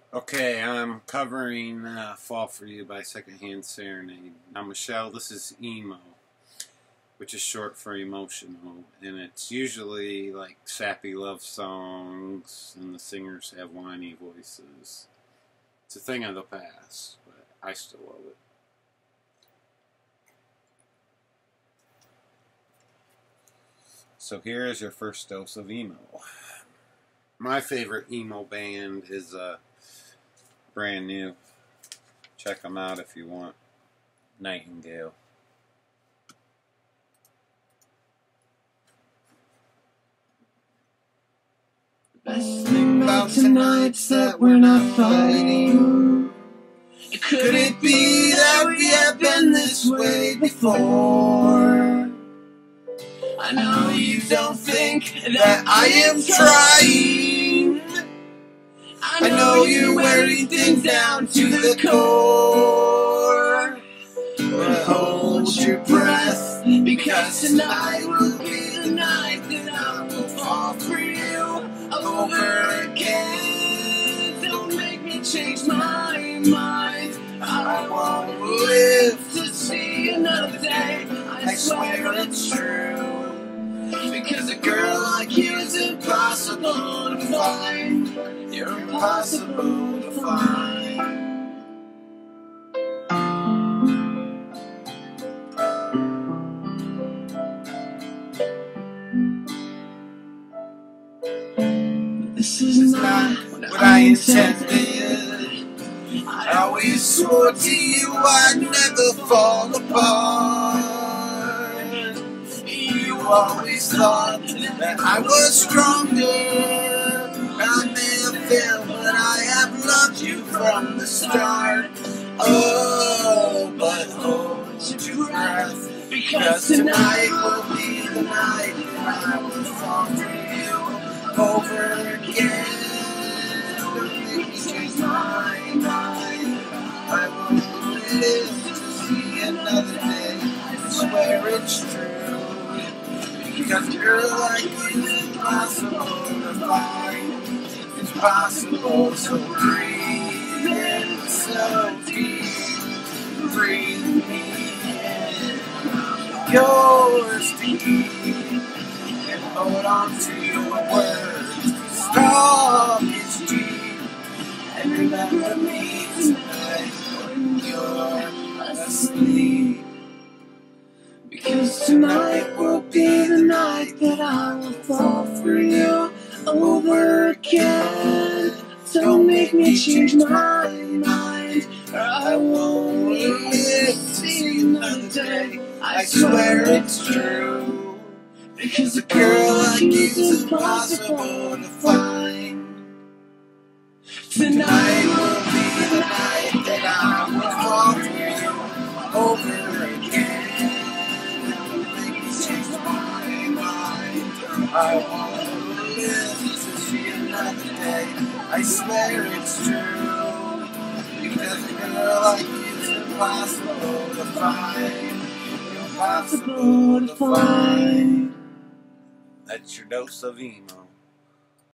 Okay, I'm covering Fall For You by Secondhand Serenade. Now, Michelle, this is EMO, which is short for emotional, and it's usually like sappy love songs, and the singers have whiny voices. It's a thing of the past, but I still love it. So here is your first dose of emo. My favorite emo band is brand new. Check them out if you want. Nightingale. Best thing about tonight's that we're not fighting. Could it be that we have been this way before? I know you don't think that I am trying. I know you're wearing things down to the core. But hold your breath, because tonight will be the night that I will fall for you over again. Don't make me change my mind. I won't live to see another day. I swear it's true. Because a girl like you is impossible to find. You're impossible to find. This is not what I intended. I always swore to you I'd never fall apart. You always thought that I was stronger. I may have failed, but I have loved you from the start. Oh, but hold your breath, because tonight will be the night that I will fall for you over again. Don't make me change my mind. I won't live to see another day. I swear it's true. Because a girl like you is impossible to find. It's possible to breathe in so deep. Breathe me in. Yours to keep. And hold on to your words. Stop is deep. And remember me tonight when you're asleep. Because tonight will be the night that I will fall for you over again. Don't make me change my mind, or I won't live to see another day. I swear it's true. Because a girl like you is impossible to find. Tonight will be the night that I will fall for you over again. I won't live to see another day. I swear it's true. Because a girl like you is impossible to find. Impossible to find. That's your dose of emo.